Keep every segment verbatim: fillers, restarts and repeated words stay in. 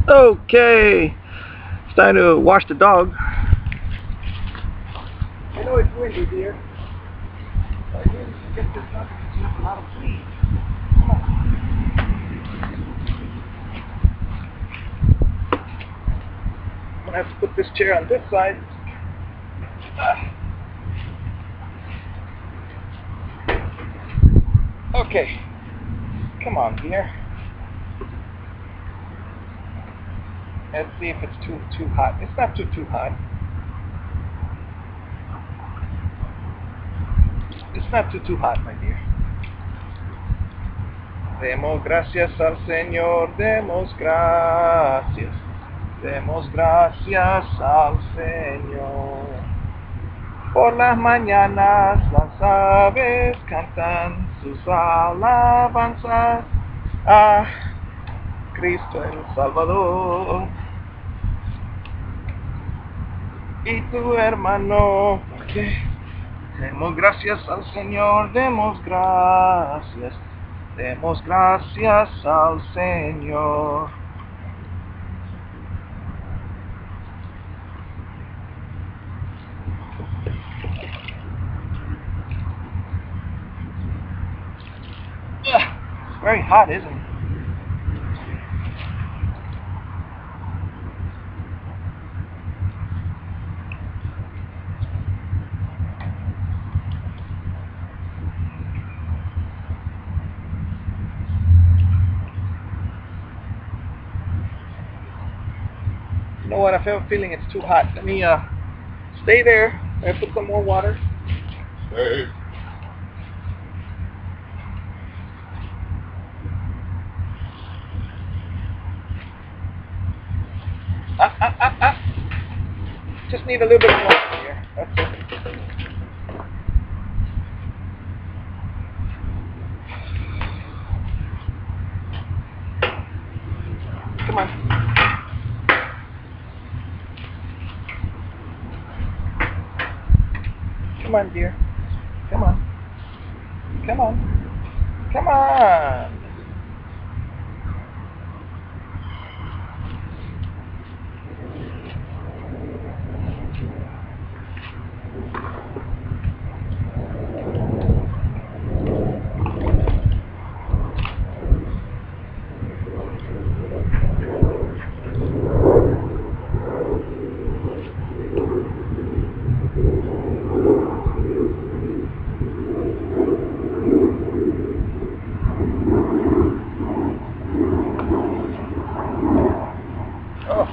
Okay, it's time to wash the dog. I know it's windy, dear. I need to get this dog because you have a lot of fleas. Come on. I'm gonna have to put this chair on this side. Ah. Okay, come on, dear. Let's see if it's too too hot. It's not too too hot. It's not too too hot, my dear. Demos gracias al Señor, demos gracias, demos gracias al Señor. Por las mañanas las aves cantan sus alabanzas a Cristo el Salvador. Y tu hermano, porque demos gracias al Señor, demos gracias, demos gracias al Señor. Ugh, it's very hot, isn't it? You know what? I have a feeling it's too hot. Let me uh, stay there. I put some more water. Stay. Ah, ah, ah, ah. Just need a little bit more here. That's it. Come on. Come on, dear. Come on. Come on. Come on. Oh.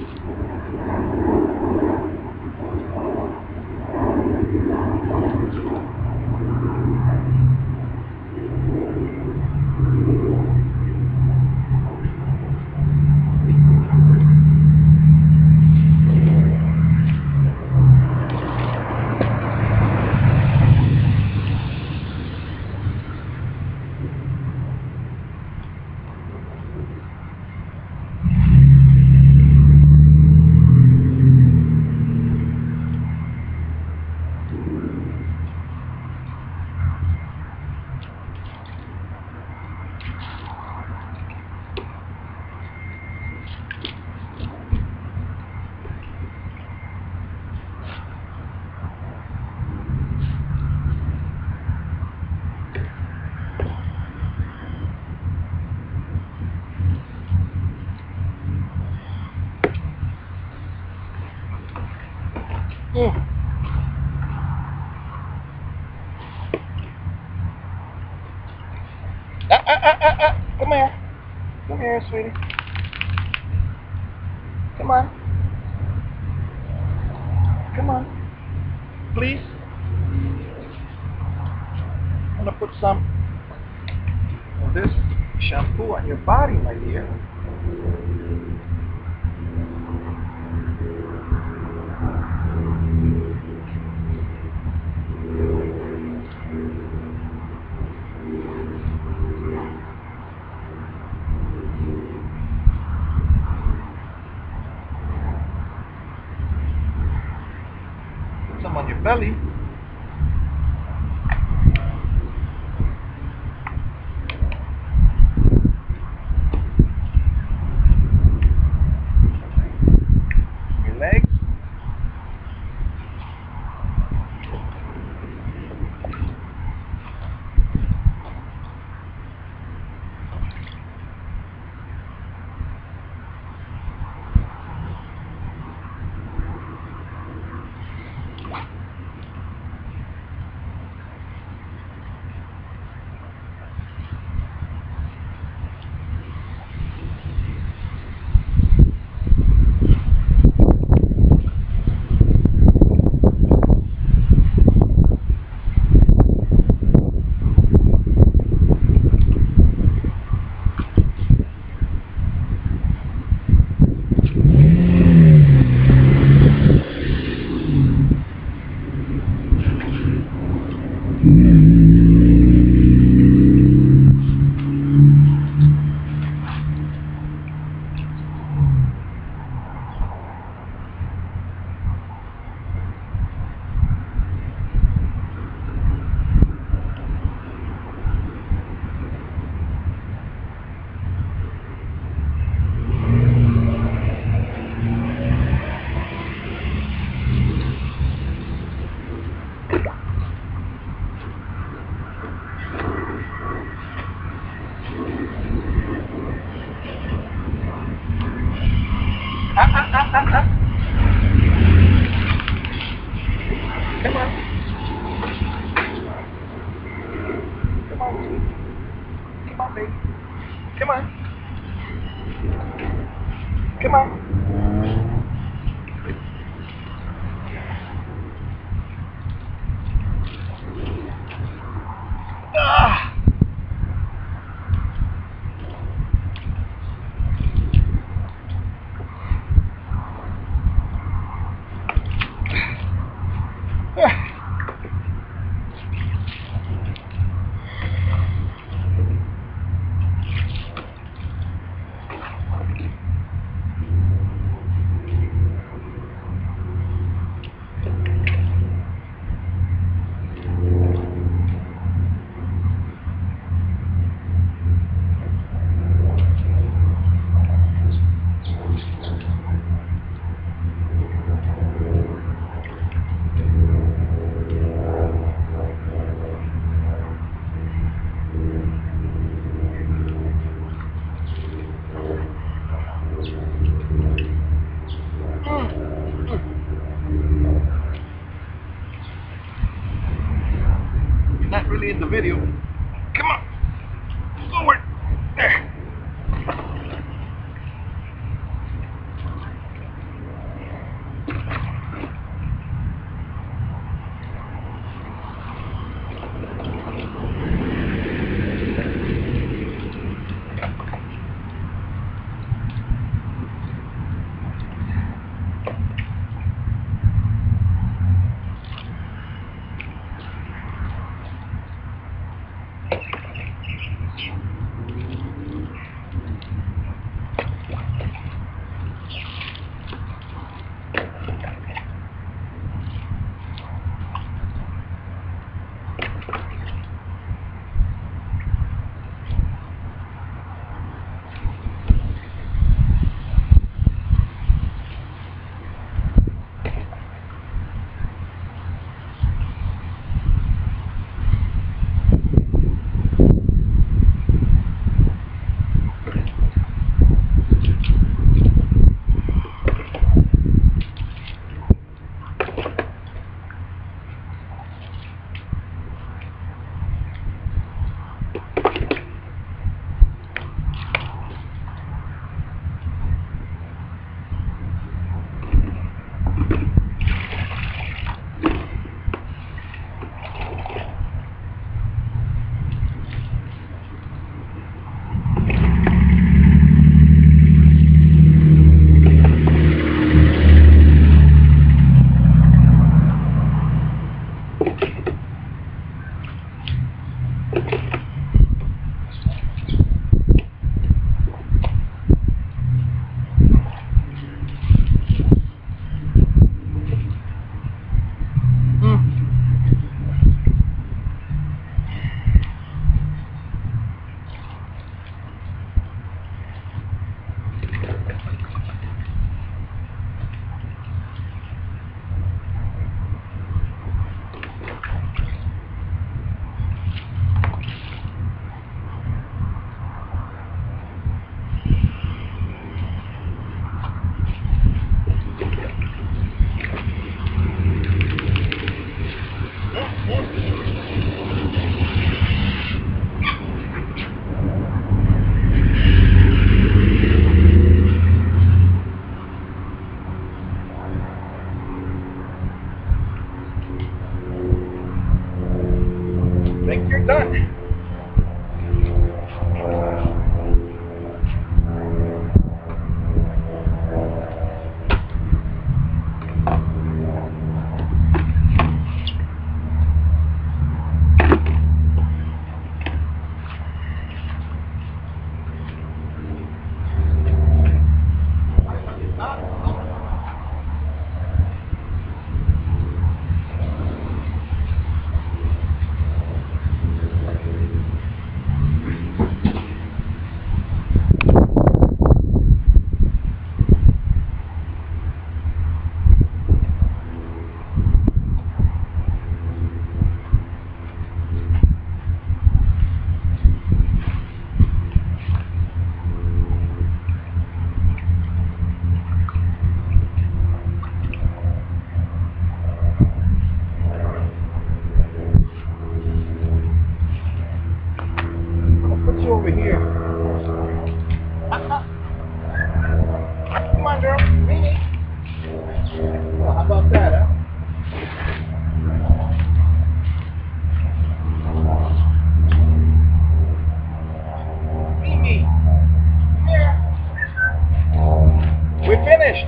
Mm. Ah, ah, ah, ah, ah. Come here. Come here, sweetie. Come on. Come on. Please. I'm going to put some of this shampoo on your body, my dear. Put some on your belly. Come on. Come on. Come on, baby. Come on. Come on. Ah. Not really in the video. Come on. Forward. There. on, girl. Mimi. Well, how about that, huh? Mimi. Here. We're finished.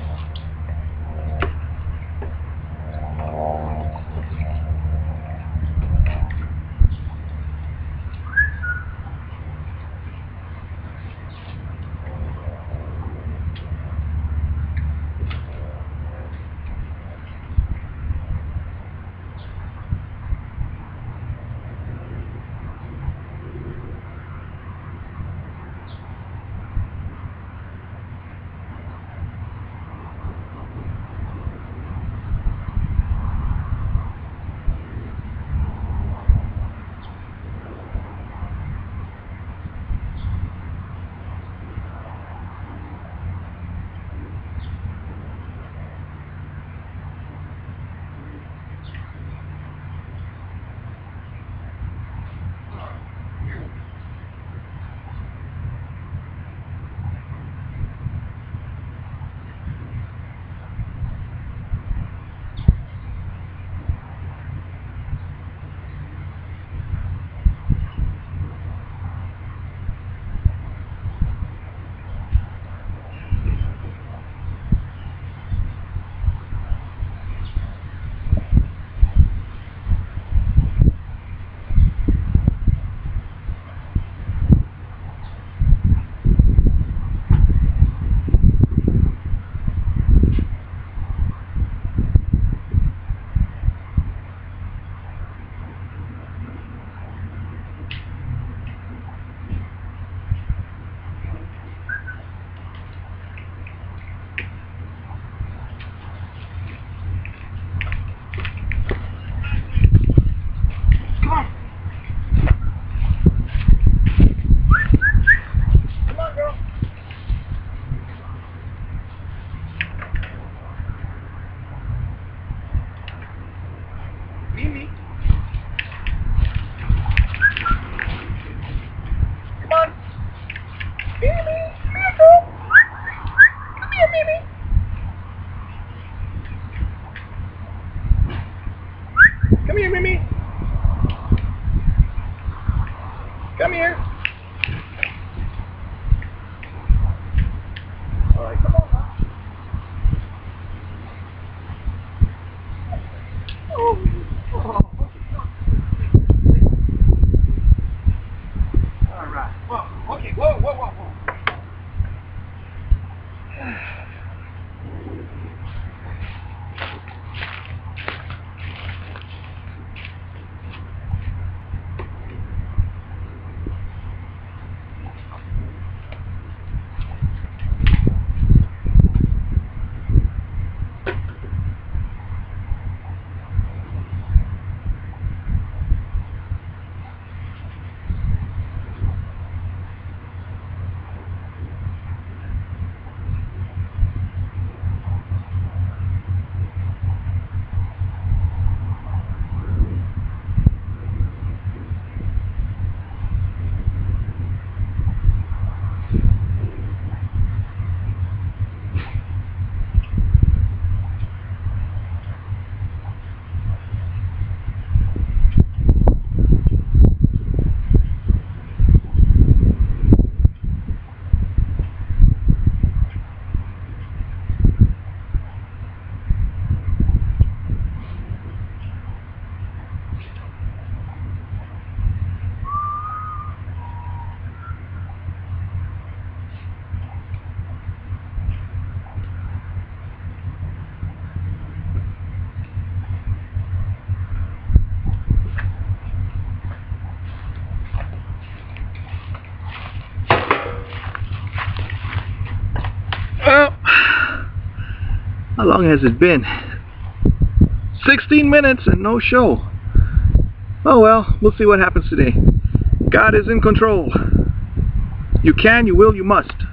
Mimi. Come on. Mimi. Come here, girl. Come here, Mimi. Come here, Mimi. Come here. All right, come on now. Oh. Oh. All right. Whoa. Okay. Whoa. Whoa. Whoa. Whoa. Well, how long has it been? sixteen minutes and no show. Oh well, we'll see what happens today. God is in control. You can, you will, you must.